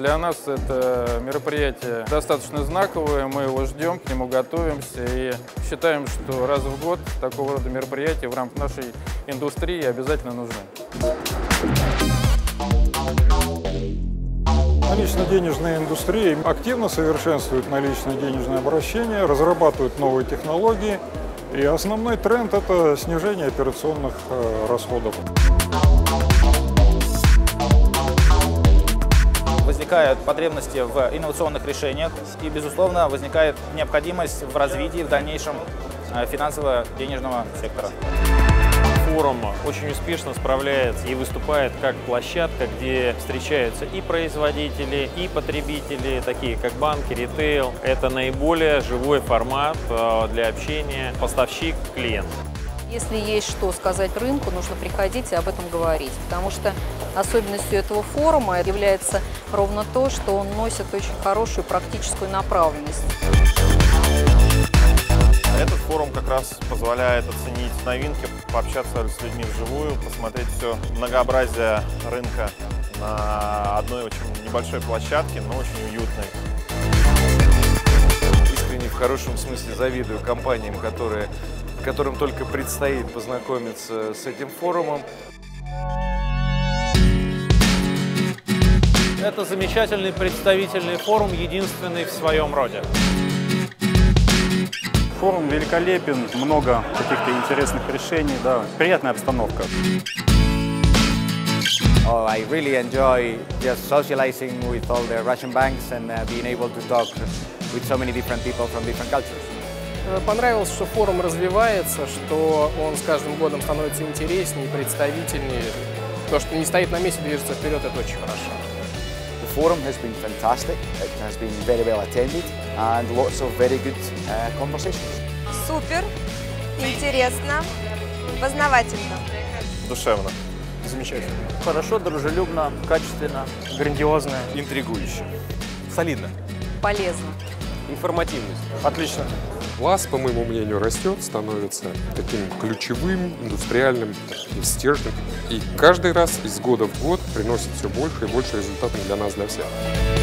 Для нас это мероприятие достаточно знаковое, мы его ждем, к нему готовимся и считаем, что раз в год такого рода мероприятия в рамках нашей индустрии обязательно нужны. Налично-денежная индустрия активно совершенствует налично-денежное обращение, разрабатывает новые технологии. И основной тренд – это снижение операционных расходов. Возникают потребности в инновационных решениях и, безусловно, возникает необходимость в развитии в дальнейшем финансово-денежного сектора. Форум очень успешно справляется и выступает как площадка, где встречаются и производители, и потребители, такие как банки, ритейл. Это наиболее живой формат для общения поставщик-клиент. Если есть что сказать рынку, нужно приходить и об этом говорить, потому что особенностью этого форума является ровно то, что он носит очень хорошую практическую направленность. Этот форум как раз позволяет оценить новинки, пообщаться с людьми вживую, посмотреть все многообразие рынка на одной очень небольшой площадке, но очень уютной. Искренне, в хорошем смысле, завидую компаниям, которым только предстоит познакомиться с этим форумом. Это замечательный представительный форум, единственный в своем роде. Форум великолепен, много каких-то интересных решений, да, приятная обстановка. Oh, I really enjoy just socializing with all the Russian banks and being able to talk with so many different people from different cultures. Понравилось, что форум развивается, что он с каждым годом становится интереснее, представительнее. То, что не стоит на месте, движется вперед, это очень хорошо. The forum has been fantastic. It has been very well attended and lots of very good conversations. Супер, интересно, познавательно. Душевно. Замечательно. Хорошо, дружелюбно, качественно. Грандиозно. Интригующе. Солидно. Полезно. Информативность. Отлично. Класс, по моему мнению, растет, становится таким ключевым, индустриальным стержнем. И каждый раз из года в год приносит все больше и больше результатов для нас, для всех.